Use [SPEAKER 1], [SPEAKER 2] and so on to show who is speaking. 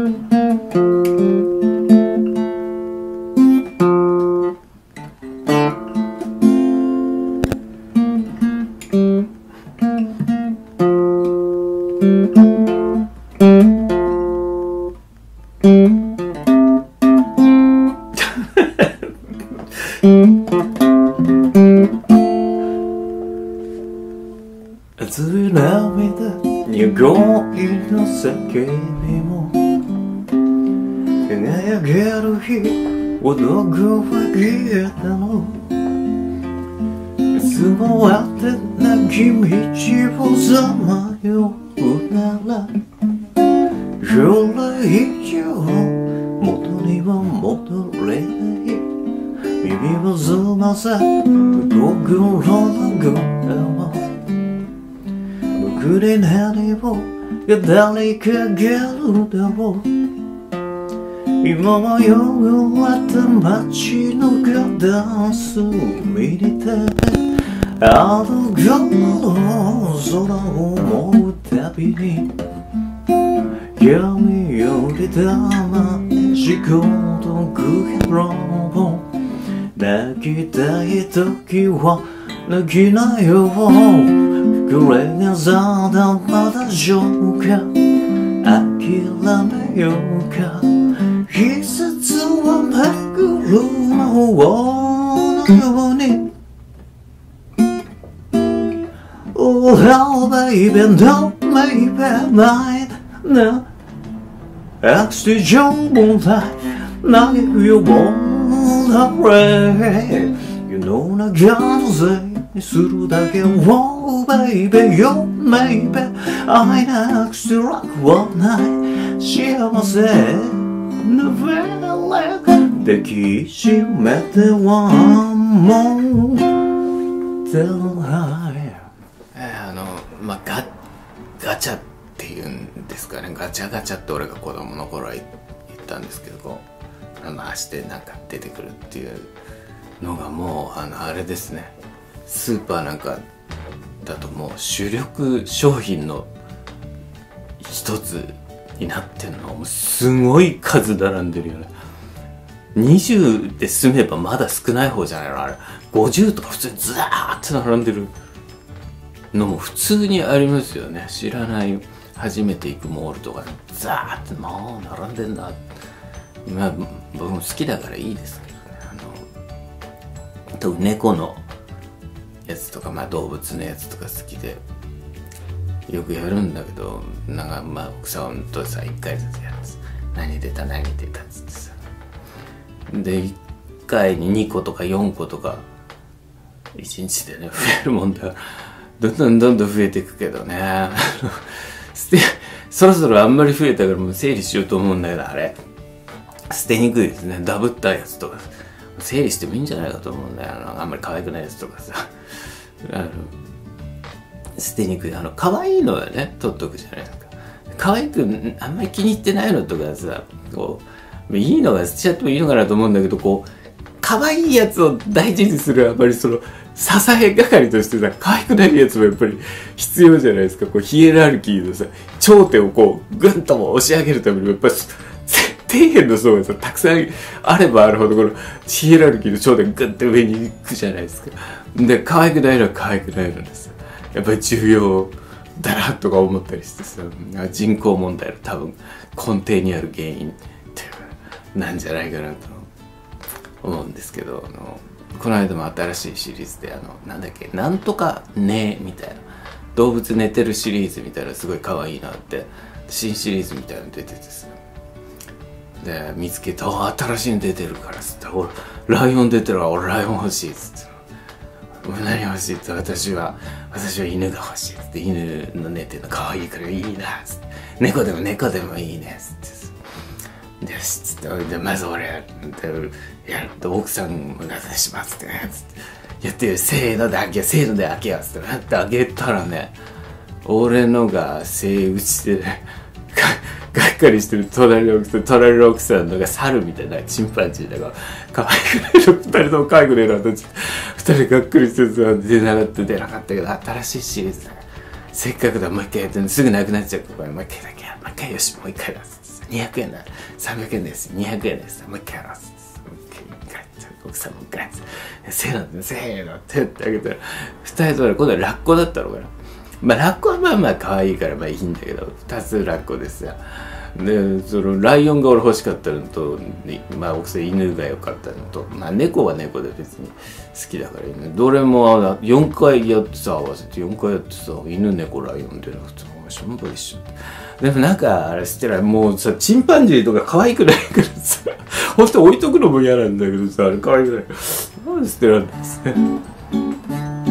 [SPEAKER 1] 熱い涙濁いの叫びも輝ける日をどこへ消えたの。いつもあってなき道をさまようなら将来以上元には戻れない。耳を澄ませ心の声を僕に何を誰かがるだろう。今は汚れた街の片隅にてあの頃の空を思うたびに闇より玉しことくけろ。泣きたい時は泣きなよ。これがざだまだしょうか。諦めようか。季節は巡る魔法のように Oh baby no maybe mine no Actually John won't lie Now you won't hurry You know I gotta say するだけ Oh baby you maybe I actually like one night 幸せ抱きしめてはもう出ない。
[SPEAKER 2] ガチャっていうんですかね。ガチャガチャって俺が子供の頃は言ったんですけど、こう回してなんか出てくるっていうのがもうあれですね。スーパーなんかだともう主力商品の一つになってんの。もうすごい数並んでるよね。20で済めばまだ少ない方じゃないのあれ。50とか普通にズワーって並んでるのも普通にありますよね。知らない初めて行くモールとかでザーってもう並んでんだ。まあ僕も好きだからいいですけどね。特に猫のやつとか、まあ動物のやつとか好きでよくやるんだけど、なんかまあ奥さんとさ1回ずつやるんです。何出たっつってさ、で1回に2個とか4個とか1日でね増えるもんだから、どんどん増えていくけどねそろそろあんまり増えたからもう整理しようと思うんだけど、あれ捨てにくいですね。ダブったやつとか整理してもいいんじゃないかと思うんだよ。あんまり可愛くないやつとかさ捨てにくい。可愛いのはね取っとくじゃないですか。可愛くあんまり気に入ってないのとかさ、こういいのが捨てちゃってもいいのかなと思うんだけど、こう可愛いやつを大事にする、やっぱりその支え係としてさ、可愛くないやつもやっぱり必要じゃないですか。こうヒエラルキーのさ頂点をこうグンと押し上げるためにやっぱり底辺の層がさたくさんあればあるほどこのヒエラルキーの頂点グンって上に行くじゃないですか。で可愛くないのは可愛くないのですやっぱり重要だなとか思ったりしてさ、人口問題の多分根底にある原因っていうなんじゃないかなと思うんですけど、この間も新しいシリーズでなんだっけ、なんとかねみたいな動物寝てるシリーズみたいなすごい可愛いなって新シリーズみたいなの出ててさ、で見つけて新しいの出てるからっつって俺ライオン出てるわ、俺ライオン欲しいっつって、何欲しいって私は犬が欲しいっつって、犬の寝てるの可愛いからいいなっつって、猫でもいいねっつってでつってでまず俺やる奥さんも出しますってねつってやってる、せーので開けようっつって開けたらね、俺のがセイウチでがっかりしてる隣の奥さんのが猿みたいなチンパンジーだから可愛くないの、2人とも可愛くねえなと2人がっかりしてさ出なかったけど、新しいシリーズだせっかくだもう一回やってすぐなくなっちゃうから、もう一回よしもう一回だっつって 200円だ。300円です。200円です。もう一回やろう。奥さんもう一回。せーのって言ってあげたら、二人とも今度はラッコだったのかな。まあラッコはまあまあ可愛いからまあいいんだけど、二つラッコですよ。で、そのライオンが俺欲しかったのと、まあ奥さん犬が良かったのと、まあ猫は猫で別に好きだから犬。どれも4回やってさ、合わせて4回やってさ、犬猫ライオンでなくて、しょんぼりしちゃった。でもなんかあれしてらもうさ、チンパンジーとか可愛くないからさ、ほんと置いとくのも嫌なんだけどさ、あれ可愛くない。なんで捨てられないんですね。